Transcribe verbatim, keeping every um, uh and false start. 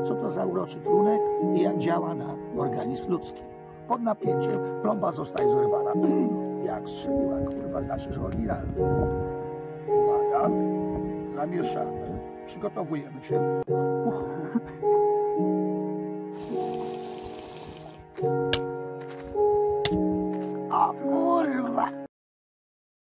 co to za uroczy trunek i jak działa na organizm ludzki. Pod napięciem plomba zostaje zerwana. Jak strzeliła, kurwa, znaczy, że oryginalna. Uwaga, zamieszamy, przygotowujemy się. Uch.